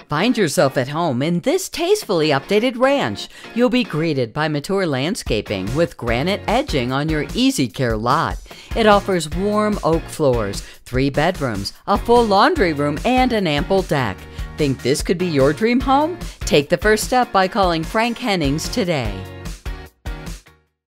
Find yourself at home in this tastefully updated ranch. You'll be greeted by mature landscaping with granite edging on your easy care lot. It offers warm oak floors, 3 bedrooms, a full laundry room, and an ample deck. Think this could be your dream home? Take the first step by calling Frank Hennings today.